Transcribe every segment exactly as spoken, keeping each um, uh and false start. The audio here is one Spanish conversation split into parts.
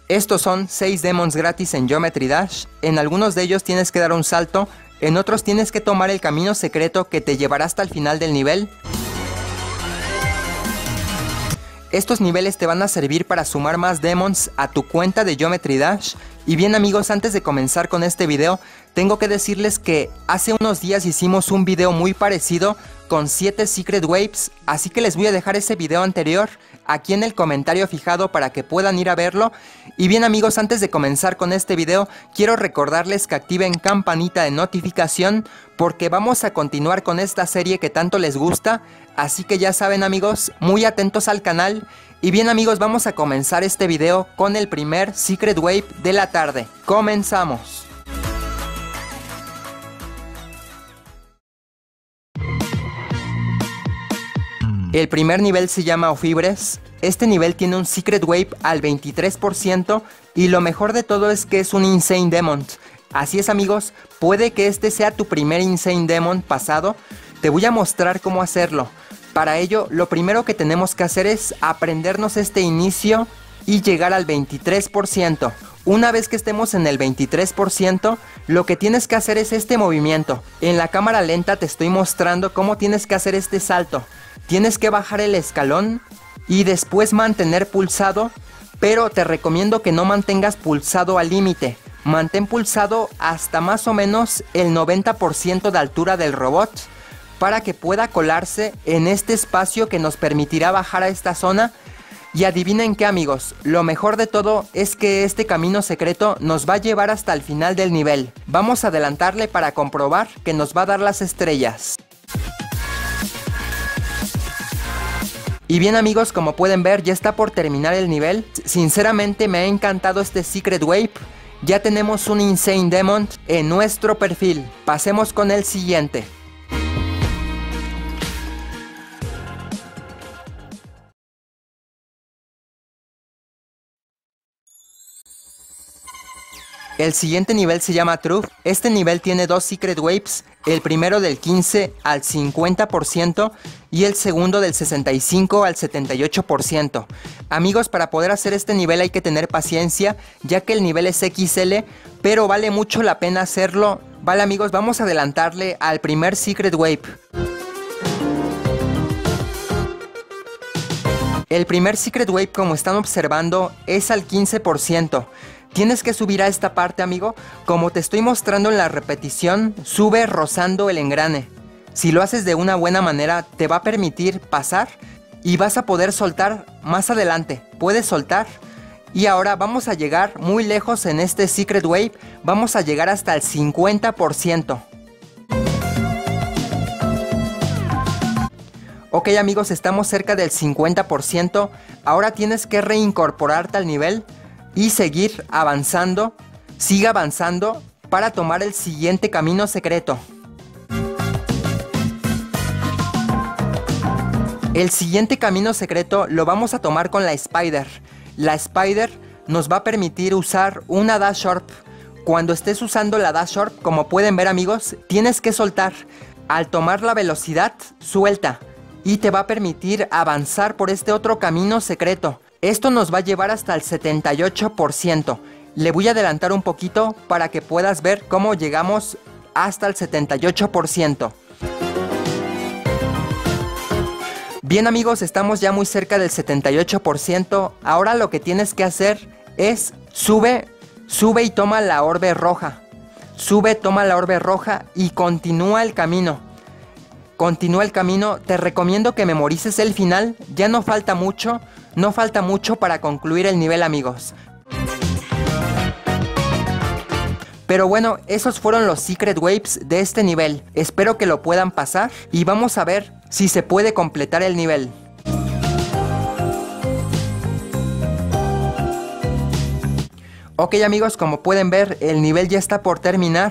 Estos son seis demons gratis en Geometry Dash. En algunos de ellos tienes que dar un salto, en otros tienes que tomar el camino secreto que te llevará hasta el final del nivel. Estos niveles te van a servir para sumar más demons a tu cuenta de Geometry Dash. Y bien amigos, antes de comenzar con este video, tengo que decirles que hace unos días hicimos un video muy parecido con siete Secret Waves, así que les voy a dejar ese video anterior aquí en el comentario fijado para que puedan ir a verlo. Y bien amigos, antes de comenzar con este video, quiero recordarles que activen campanita de notificación porque vamos a continuar con esta serie que tanto les gusta. Así que ya saben amigos, muy atentos al canal. Y bien amigos, vamos a comenzar este video con el primer Secret Wave de la tarde. Comenzamos. El primer nivel se llama Ofibres. Este nivel tiene un Secret Wave al veintitrés por ciento y lo mejor de todo es que es un Insane Demon. Así es amigos, puede que este sea tu primer Insane Demon pasado. Te voy a mostrar cómo hacerlo. Para ello, lo primero que tenemos que hacer es aprendernos este inicio y llegar al veintitrés por ciento. Una vez que estemos en el veintitrés por ciento, lo que tienes que hacer es este movimiento. En la cámara lenta te estoy mostrando cómo tienes que hacer este salto. Tienes que bajar el escalón y después mantener pulsado, pero te recomiendo que no mantengas pulsado al límite. Mantén pulsado hasta más o menos el noventa por ciento de altura del robot para que pueda colarse en este espacio que nos permitirá bajar a esta zona. Y adivinen qué amigos, lo mejor de todo es que este camino secreto nos va a llevar hasta el final del nivel. Vamos a adelantarle para comprobar que nos va a dar las estrellas. Y bien amigos, como pueden ver ya está por terminar el nivel. Sinceramente me ha encantado este Secret Wave. Ya tenemos un Insane Demon en nuestro perfil. Pasemos con el siguiente. El siguiente nivel se llama Truth. Este nivel tiene dos Secret Waves, el primero del quince al cincuenta por ciento y el segundo del sesenta y cinco al setenta y ocho por ciento. Amigos, para poder hacer este nivel hay que tener paciencia, ya que el nivel es equis ele, pero vale mucho la pena hacerlo. Vale amigos, vamos a adelantarle al primer Secret Wave. El primer Secret Wave, como están observando, es al quince por ciento. Tienes que subir a esta parte amigo, como te estoy mostrando en la repetición, sube rozando el engrane. Si lo haces de una buena manera te va a permitir pasar y vas a poder soltar más adelante, puedes soltar. Y ahora vamos a llegar muy lejos en este Secret Wave, vamos a llegar hasta el cincuenta por ciento. Ok amigos, estamos cerca del cincuenta por ciento, ahora tienes que reincorporarte al nivel y seguir avanzando, sigue avanzando para tomar el siguiente camino secreto. El siguiente camino secreto lo vamos a tomar con la Spider. La Spider nos va a permitir usar una Dash Orb. Cuando estés usando la Dash Orb, como pueden ver amigos, tienes que soltar. Al tomar la velocidad, suelta y te va a permitir avanzar por este otro camino secreto. Esto nos va a llevar hasta el setenta y ocho por ciento. Le voy a adelantar un poquito para que puedas ver cómo llegamos hasta el setenta y ocho por ciento. Bien amigos, estamos ya muy cerca del setenta y ocho por ciento. Ahora lo que tienes que hacer es sube, sube y toma la orbe roja. Sube, toma la orbe roja y continúa el camino. Continúa el camino, te recomiendo que memorices el final, ya no falta mucho. No falta mucho para concluir el nivel amigos. Pero bueno, esos fueron los Secret Waves de este nivel. Espero que lo puedan pasar y vamos a ver si se puede completar el nivel. Ok amigos, como pueden ver el nivel ya está por terminar.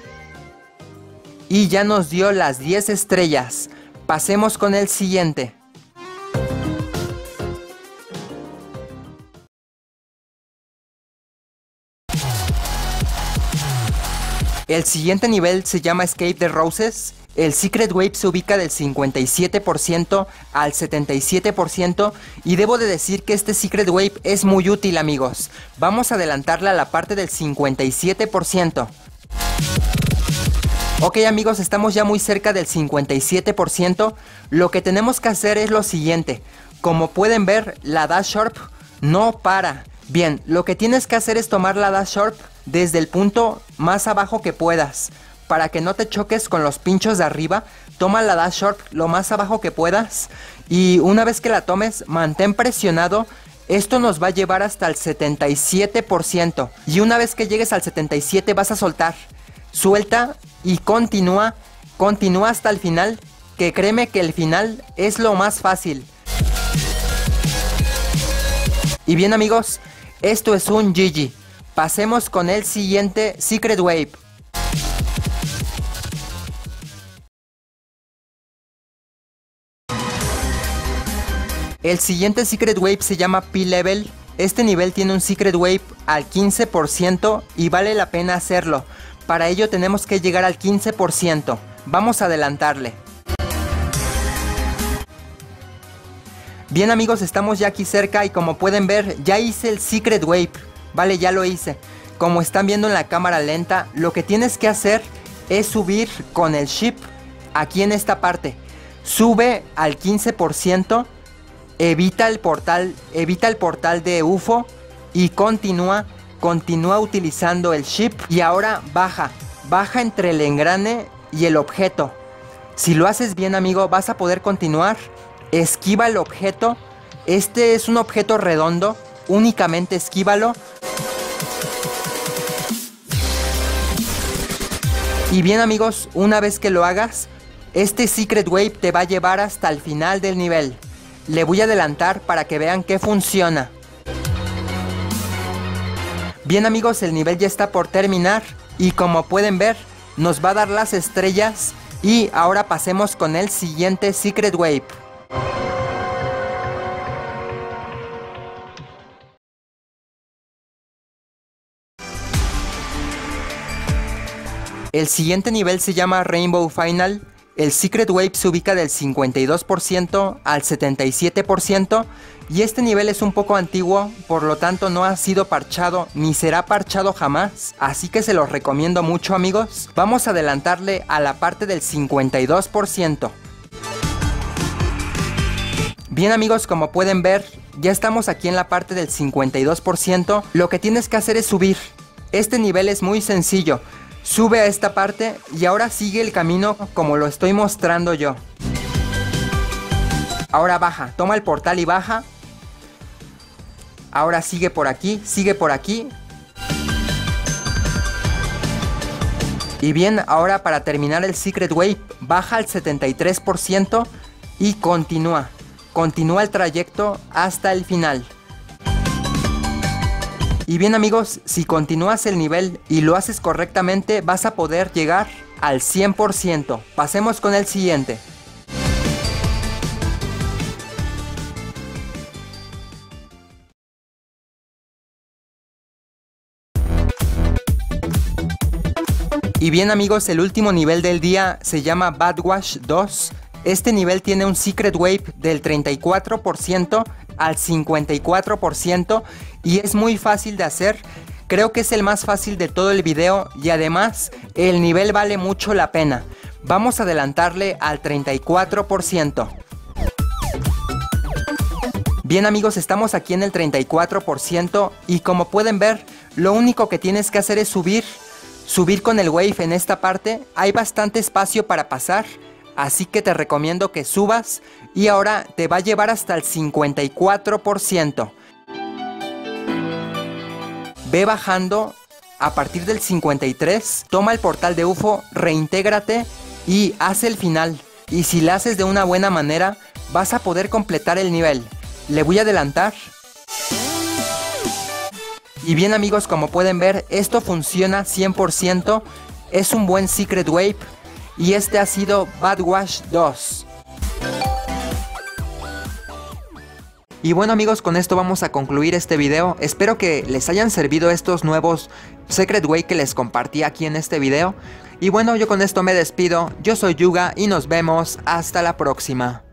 Y ya nos dio las diez estrellas. Pasemos con el siguiente. El siguiente nivel se llama Escape the Roses. el Secret Wave se ubica del cincuenta y siete por ciento al setenta y siete por ciento y debo de decir que este Secret Wave es muy útil, amigos. Vamos a adelantarle a la parte del cincuenta y siete por ciento. Ok, amigos, estamos ya muy cerca del cincuenta y siete por ciento. Lo que tenemos que hacer es lo siguiente. Como pueden ver, la Dash Sharp no para. Bien, lo que tienes que hacer es tomar la Dash Sharp desde el punto más abajo que puedas. Para que no te choques con los pinchos de arriba, toma la Dash Sharp lo más abajo que puedas. Y una vez que la tomes, mantén presionado. Esto nos va a llevar hasta el setenta y siete por ciento. Y una vez que llegues al setenta y siete por ciento vas a soltar. Suelta y continúa. Continúa hasta el final. Que créeme que el final es lo más fácil. Y bien, amigos, esto es un G G. Pasemos con el siguiente Secret Wave. El siguiente Secret Wave se llama P-Level. Este nivel tiene un Secret Wave al quince por ciento y vale la pena hacerlo. Para ello tenemos que llegar al quince por ciento. Vamos a adelantarle. Bien, amigos, estamos ya aquí cerca y como pueden ver ya hice el Secret Wave. Vale, ya lo hice. Como están viendo en la cámara lenta, lo que tienes que hacer es subir con el ship aquí en esta parte. Sube al quince por ciento. Evita el portal, evita el portal de U F O y continúa, continúa utilizando el ship y ahora baja, baja entre el engrane y el objeto. Si lo haces bien, amigo, vas a poder continuar. Esquiva el objeto. Este es un objeto redondo, únicamente esquívalo. Y bien, amigos, una vez que lo hagas, este Secret Wave te va a llevar hasta el final del nivel. Le voy a adelantar para que vean que funciona. Bien, amigos, el nivel ya está por terminar y como pueden ver nos va a dar las estrellas y ahora pasemos con el siguiente Secret Wave. El siguiente nivel se llama Rainbow Final. El Secret Wave se ubica del cincuenta y dos por ciento al setenta y siete por ciento y este nivel es un poco antiguo, por lo tanto no ha sido parchado ni será parchado jamás, así que se los recomiendo mucho, amigos. Vamos a adelantarle a la parte del cincuenta y dos por ciento. Bien, amigos, como pueden ver, ya estamos aquí en la parte del cincuenta y dos por ciento. Lo que tienes que hacer es subir. Este nivel es muy sencillo. Sube a esta parte y ahora sigue el camino como lo estoy mostrando yo. Ahora baja, toma el portal y baja. Ahora sigue por aquí, sigue por aquí. Y bien, ahora para terminar el Secret Wave, baja al setenta y tres por ciento y continúa. Continúa el trayecto hasta el final. Y bien, amigos, si continúas el nivel y lo haces correctamente, vas a poder llegar al cien por ciento. Pasemos con el siguiente. Y bien, amigos, el último nivel del día se llama Badwash dos. Este nivel tiene un Secret Wave del treinta y cuatro por ciento al cincuenta y cuatro por ciento y es muy fácil de hacer. Creo que es el más fácil de todo el video y además el nivel vale mucho la pena. Vamos a adelantarle al treinta y cuatro por ciento. Bien, amigos, estamos aquí en el treinta y cuatro por ciento y como pueden ver, lo único que tienes que hacer es subir. Subir con el Wave en esta parte. Hay bastante espacio para pasar. Así que te recomiendo que subas y ahora te va a llevar hasta el cincuenta y cuatro por ciento. Ve bajando a partir del cincuenta y tres, toma el portal de U F O, reintégrate y haz el final. Y si lo haces de una buena manera, vas a poder completar el nivel. Le voy a adelantar. Y bien, amigos, como pueden ver, esto funciona cien por ciento. Es un buen Secret Wave. Y este ha sido Badwash dos. Y bueno amigos, con esto vamos a concluir este video. Espero que les hayan servido estos nuevos Secret Way que les compartí aquí en este video. Y bueno, yo con esto me despido. Yo soy Yuga y nos vemos hasta la próxima.